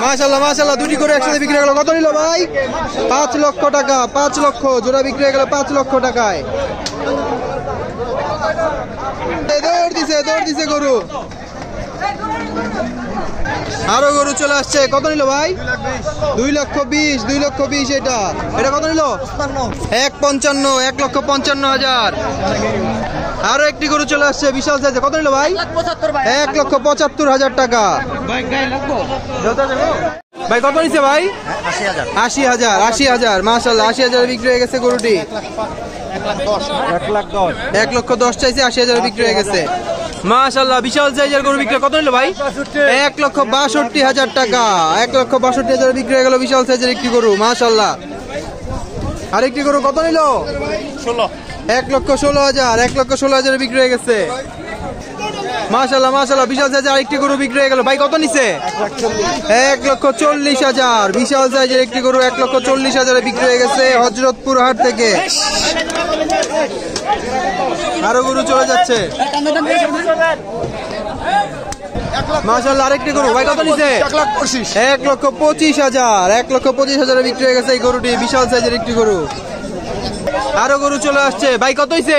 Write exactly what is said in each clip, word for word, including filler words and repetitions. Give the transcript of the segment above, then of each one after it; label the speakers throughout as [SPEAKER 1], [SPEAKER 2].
[SPEAKER 1] মাশাআল্লাহ মাশাআল্লাহ দুটি করে একসাথে বিক্রি হয়ে গেল। কত নিল ভাই? পাঁচ লক্ষ টাকা। পাঁচ লক্ষ জোড়া বিক্রি হয়ে গেল পাঁচ লক্ষ টাকায়। দৌড় দিছে দৌড় দিছে গরু। আরো গরু চলে আসছে। কত নিল ভাই? দুই লক্ষ বিশ। দুই লক্ষ বিশ। এটা এটা কত নিল? এক পঞ্চান্ন। এক লক্ষ পঞ্চান্ন হাজার। আরো একটি গরু চলে আসছে বিশাল সাইজে। কত নিল ভাই? এক লক্ষ পঁচাত্তর হাজার টাকা। ভাই কত নিচ্ছে ভাই? আশি হাজার। আশি হাজার মাশাআল্লাহ আশি হাজার বিক্রি হয়ে গেছে গরুটি। এক লক্ষ দশ চাইছে, আশি হাজার বিক্রি হয়ে গেছে মাশাআল্লাহ। বিশাল সাইজের গরু বিক্রি। কত নিল ভাই? এক লক্ষ বাষট্টি হাজার টাকা। এক লক্ষ বাষট্টি হাজার বিক্রি হয়ে গেল বিশাল সাইজের একটি গরু মাশাআল্লাহ। আরেকটি গরু কত নিল? ষোলো। এক লক্ষ ষোলো হাজার। এক লক্ষ ষোলো হাজার বিক্রি হয়ে গেছে মাশাআল্লাহ মাশাআল্লাহ। বিশাল সাইজের আরেকটি গরু বিক্রি হয়ে গেল। ভাই কত নিছে? এক লক্ষ চল্লিশ হাজার। বিশাল সাইজের একটি গরু এক লক্ষ চল্লিশ হাজারে বিক্রি হয়ে গেছে হযরতপুর হাট থেকে। আরো গরু চলে যাচ্ছে মাশাআল্লাহ। আরেকটি গরু ভাই কত নিছে? এক লক্ষ পঁচিশ হাজার। এক লক্ষ পঁচিশ হাজারে বিক্রি হয়ে গেছে এই গরুটি। বিশাল সাইজের একটি গরু। আরো গরু চলে আসছে। ভাই কত হইছে?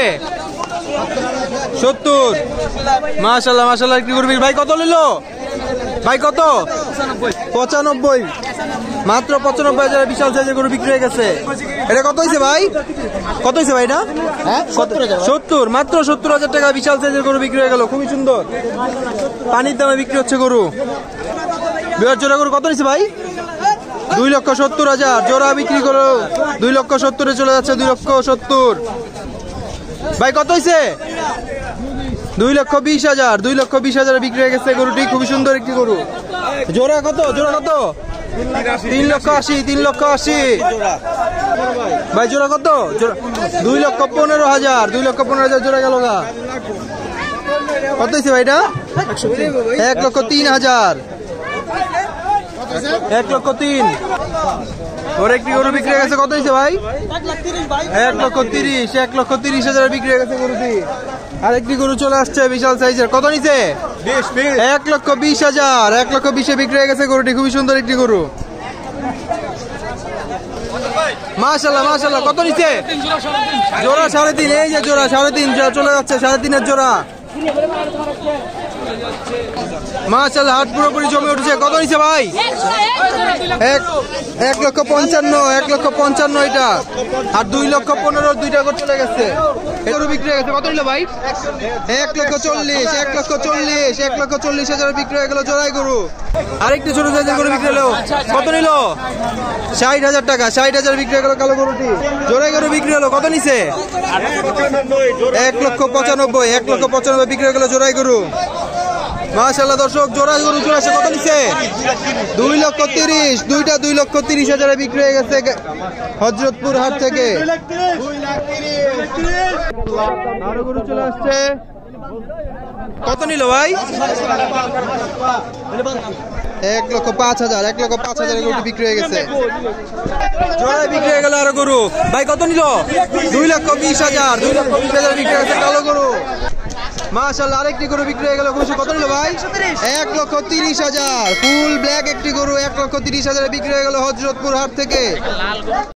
[SPEAKER 1] সত্তর। মাশাআল্লাহ মাশাআল্লাহ একটি গরু। ভাই কত নিল? ভাই কত? পঁচানব্বই। মাত্র পঁচানব্বই হাজার বিশাল সাইজের গরু বিক্রি হয়ে গেছে। এটা কত হয়েছে ভাই? কত হয়েছে ভাই? না সত্তর। মাত্র সত্তর হাজার টাকা বিশাল সাইজের গরু বিক্রি হয়ে গেল। খুবই সুন্দর পানির দামে বিক্রি হচ্ছে গরু। বিরাট জোড়া গরু কত হয়েছে ভাই? দুই লক্ষ সত্তর হাজার। জোড়া বিক্রি করো দুই লক্ষ সত্তরে চলে যাচ্ছে। দুই লক্ষ সত্তর। ভাই কত হয়েছে? দুই লক্ষ বিশ হাজার। দুই লক্ষ বিশ হাজার বিক্রি হয়ে গেছে গরুটি। খুবই সুন্দর একটি গরু। জোড়া কত? জোড়া কত? তিন লক্ষ আশি। তিন লক্ষ আশি। ভাই জোড়া কত? দুই লক্ষ পনেরো হাজার। দুই লক্ষ পনেরো হাজার জোড়া গেল গা। কত হয়েছে ভাই এটা? এক লক্ষ তিন হাজার। এক লক্ষ তিন। ওর একটি গরু বিক্রি হয়ে গেছে। কত হয়েছে ভাই? এক লক্ষ তিরিশ। এক লক্ষ তিরিশ হাজার বিক্রি হয়ে গেছে গরুটি। আরেকটি গরু চলে আসছে বিশাল সাইজের। কত নিছে? এক লক্ষ বিশ হাজার। এক লক্ষ বিশে বিক্রি হয়ে গেছে গরুটি। খুবই সুন্দর একটি গরু মাশাআল্লাহ মাশাআল্লাহ। কত নিছে? জোড়া সাড়ে তিন। এই যে জোড়া সাড়ে তিন চলে যাচ্ছে। সাড়ে তিনের জোড়া মাশাআল্লাহ। হাট পুরোপুরি জমে উঠেছে। কত নিছে ভাই? এক এক লক্ষ পঞ্চান্ন। এক লক্ষ পঞ্চান্ন এটা। আর দুই লক্ষ পনেরো দুইটা করে চলে গেছে। গরু বিক্রি হয়ে গেছে। কত নিল ভাই? এক লক্ষ চল্লিশ। এক লক্ষ চল্লিশ। এক লক্ষ চল্লিশ হাজার বিক্রি হয়ে গেল জোড়াই গরু। আরেকটি ছোট সাইজের গরু বিক্রি হলো। কত নিল? ষাট হাজার টাকা। ষাট হাজার বিক্রি হয়ে গেল কালো গরুটি। জোড়াই গরু বিক্রি হলো। কত নিছে? এক লক্ষ পঁচানব্বই। এক লক্ষ পঁচানব্বই বিক্রি হয়ে গেল জোড়াই গরু মাশাআল্লাহ। দর্শক জোড়া গরু চলে আসে। কত নিছে? দুই লক্ষ তিরিশ। দুইটা দুই লক্ষ তিরিশ হাজারে বিক্রি হয়ে গেছে হযরতপুর হাট থেকে। আরো গরু চলে আসছে। কত নিল ভাই? এক লক্ষ পাঁচ হাজার। এক লক্ষ পাঁচ হাজার গরু বিক্রি হয়ে গেছে। জোড়ায় বিক্রি হয়ে গেল আরো গরু। ভাই কত নিল? দুই লক্ষ বিশ হাজার। দুই লক্ষ বিশ হাজার বিক্রি হয়ে গেছে কালো গরু মাশাআল্লাহ। আরেকটি গরু বিক্রি হয়ে গেল। কত নিল ভাই? এক লক্ষ তিরিশ হাজার। ফুল ব্ল্যাক একটি গরু এক লক্ষ তিরিশ হাজারে বিক্রি হয়ে গেল হযরতপুর হাট থেকে।